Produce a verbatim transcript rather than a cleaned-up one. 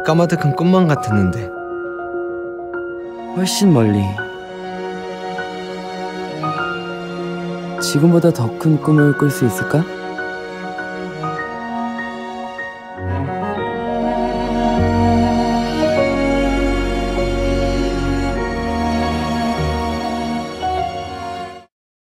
까마득한 꿈만 같았는데 훨씬 멀리 지금보다 더 큰 꿈을 꿀 수 있을까?